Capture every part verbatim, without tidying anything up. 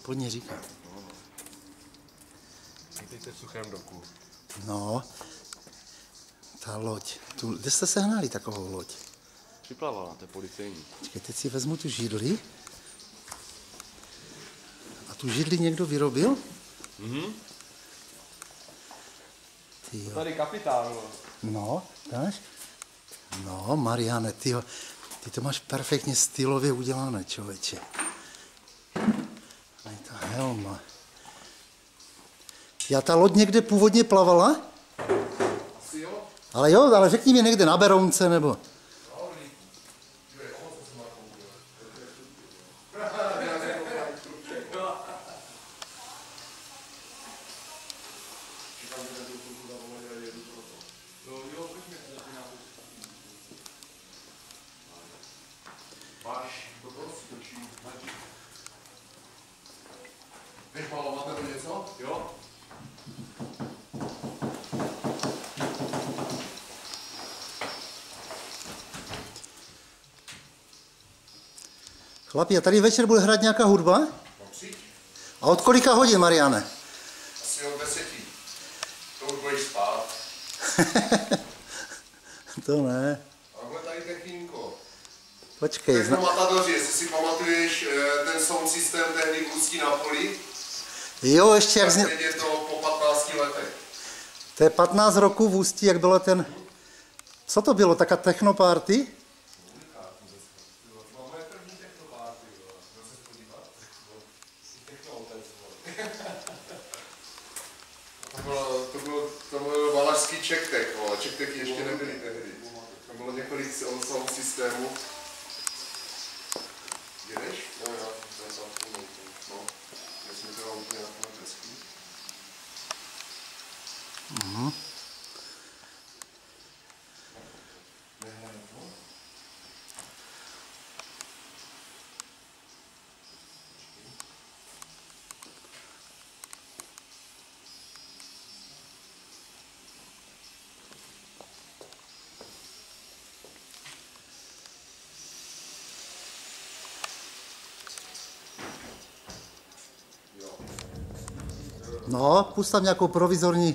Pojď říkat. Vítejte v Suchém doku. No, ta loď. Tu, kde jste sehnali takovou loď? Připlavala, to je policejní. Počkej, teď si vezmu tu židli. A tu židli někdo vyrobil? Mhm. Tyjo. Tady kapitán. No, dáš? No, Mariane, tyjo, ty to máš perfektně stylově udělané, člověče. A je ta helma. Já ta loď někde původně plavala? Asi jo. Ale jo, ale řekni mi někde na Berounce, nebo... Víš, malo, máte to něco? Jo? Chlapi, a tady večer bude hrát nějaká hudba? No, přijď. A od kolika hodin, Mariane? Asi od deseti. To už budeš spát. To ne. A bude tady technínko. Počkej. Techno Zna... Matadoři, jestli si pamatuješ ten sound systém tehdy v Ústí na Poli, Jo, ještě jak tak zně... teď je to po patnácti letech. To je patnáct roků v Ústí, jak bylo ten... Co to bylo, taká technoparty? To bylo, to bylo, to byl valašský Čektek, vole. Čekteky ještě nebyly tehdy. To bylo několik sound systémů. Jedeš? Jo, jo, to je sám no. Já jsem to úplně na tom hezký. Mhm. Nehraje to? No, pust tam nějakou provizorní...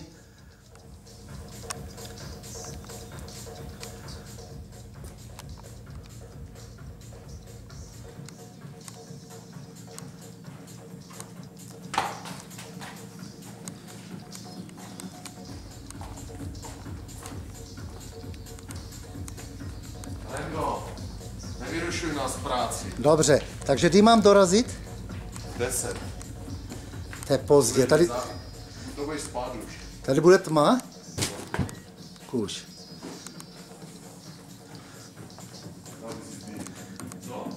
Lendo, nevyrušuj nás v práci. Dobře, takže kdy mám dorazit? Deset. To je pozdě. Tady, To budeš spát už. tady bude tma? Kuš. Co?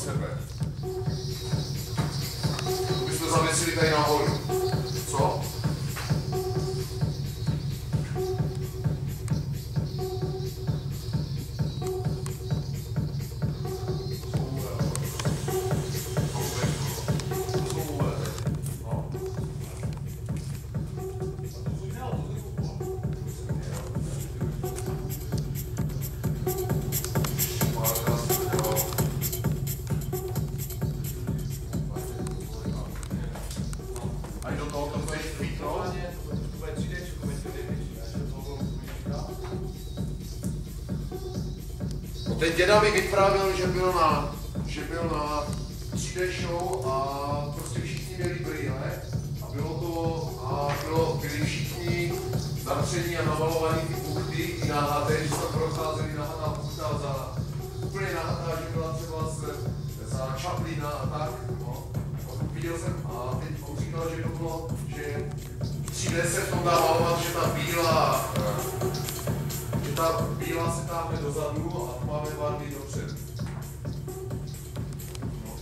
sebe. My jsme zavěsili tady nahoru. Co? Ten děda mi vyprávěl, že byl na, že byl na tři dé show a prostě všichni měli brýle a bylo to, a bylo, byli všichni natření a namalovaní ty buchty i nahaté, že jsme procházeli nahatá buchta za úplně nahatá, že byla třeba z, za Chaplina a tak, no. A viděl jsem a teď on říkal, že to bylo, že tři dé se v tom dá malovat, že ta bílá, že ta bílá se táhne dozadu a máme barvy dopředu. No.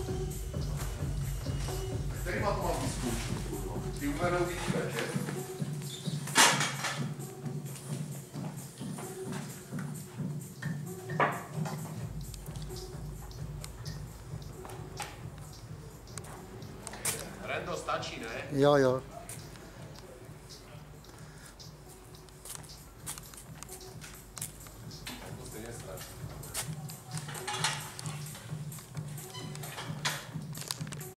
Kterýma to mám vyzkoušet? Ty úplně neuvidíme, že? Rendo, stačí, ne? Jo, jo.